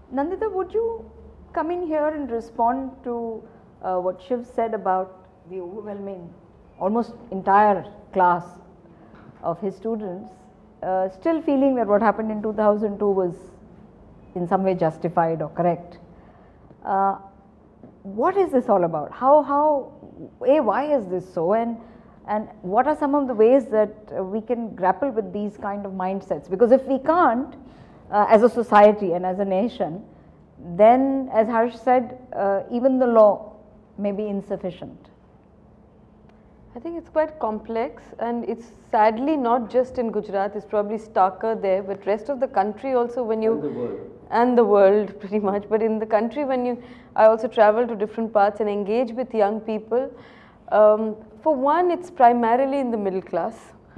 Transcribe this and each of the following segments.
Nandita, would you come in here and respond to what Shiv said about the overwhelming, almost entire class of his students still feeling that what happened in 2002 was in some way justified or correct? What is this all about? Why is this so? And what are some of the ways that we can grapple with these kind of mindsets? Because if we can't, as a society and as a nation, then as Harsh said, even the law may be insufficient. I think it's quite complex, and it's sadly not just in Gujarat, it's probably starker there, but rest of the country also when you... And the world pretty much, but in the country I also travel to different parts and engage with young people. For one, it's primarily in the middle class,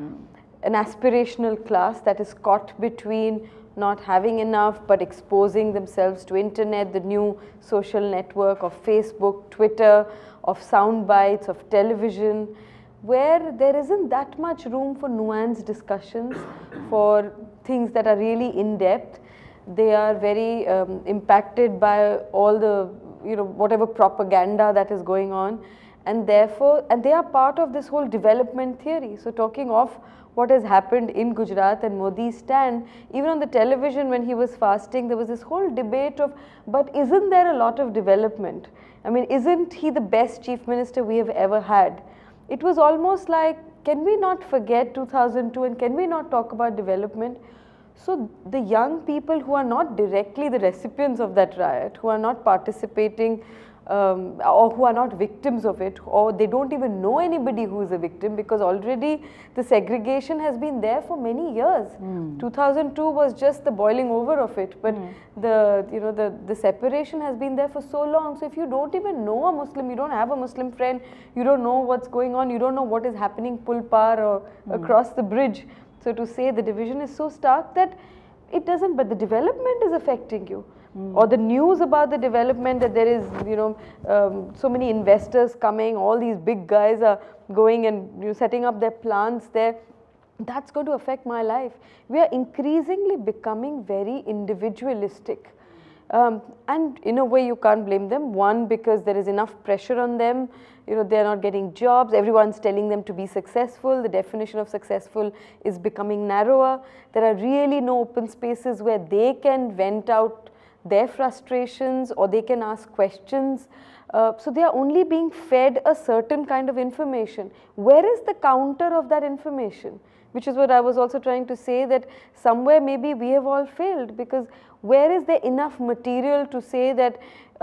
an aspirational class that is caught between not having enough but exposing themselves to internet, the new social network of Facebook, Twitter, of sound bites, of television, where there isn't that much room for nuanced discussions, for things that are really in-depth. They are very impacted by all the, whatever propaganda that is going on, and therefore, they are part of this whole development theory. So talking of what has happened in Gujarat and Modi's stand, even on the television when he was fasting, there was this whole debate of, but isn't there a lot of development? I mean, isn't he the best chief minister we have ever had? It was almost like, can we not forget 2002 and can we not talk about development? So the young people who are not directly the recipients of that riot, who are not participating or who are not victims of it, or they don't even know anybody who is a victim, because already the segregation has been there for many years. 2002 was just the boiling over of it, but the separation has been there for so long. So if you don't even know a Muslim, you don't have a Muslim friend, you don't know what's going on, you don't know what is happening pul par or across the bridge. So to say the division is so stark that it doesn't, but the development is affecting you. Or the news about the development, that there is, so many investors coming, all these big guys are going and setting up their plants there. That's going to affect my life. We are increasingly becoming very individualistic. And in a way you can't blame them. One, because there is enough pressure on them. They're not getting jobs. Everyone's telling them to be successful. The definition of successful is becoming narrower. There are really no open spaces where they can vent out their frustrations or they can ask questions. So they are only being fed a certain kind of information. Where is the counter of that information? Which is what I was also trying to say, that somewhere maybe we have all failed, because where is there enough material to say that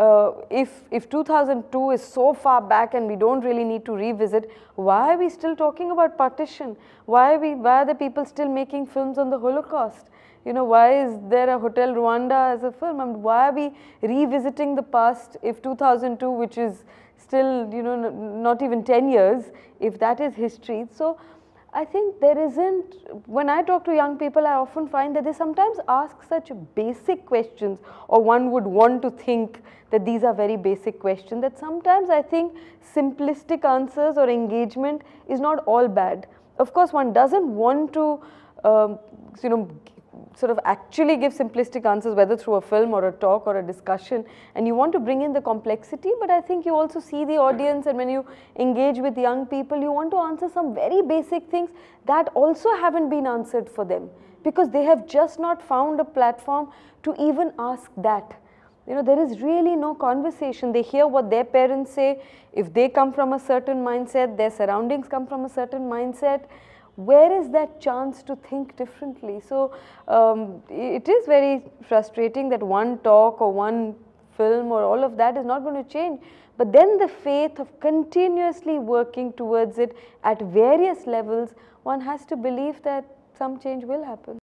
if 2002 is so far back and we don't really need to revisit, why are we still talking about partition? Why are the people still making films on the Holocaust? Why is there a Hotel Rwanda as a film? And why are we revisiting the past if 2002, which is still, not even 10 years, if that is history? So I think there isn't, when I talk to young people, I often find that they sometimes ask such basic questions, or one would want to think that these are very basic questions, that sometimes I think simplistic answers or engagement is not all bad. Of course, one doesn't want to, sort of actually give simplistic answers, whether through a film or a talk or a discussion, and you want to bring in the complexity, but I think you also see the audience, and when you engage with young people, you want to answer some very basic things that also haven't been answered for them, because they have just not found a platform to even ask that. There is really no conversation. They hear what their parents say. If they come from a certain mindset, their surroundings come from a certain mindset. Where is that chance to think differently? So it is very frustrating that one talk or one film or all of that is not going to change. But then the faith of continuously working towards it at various levels, one has to believe that some change will happen.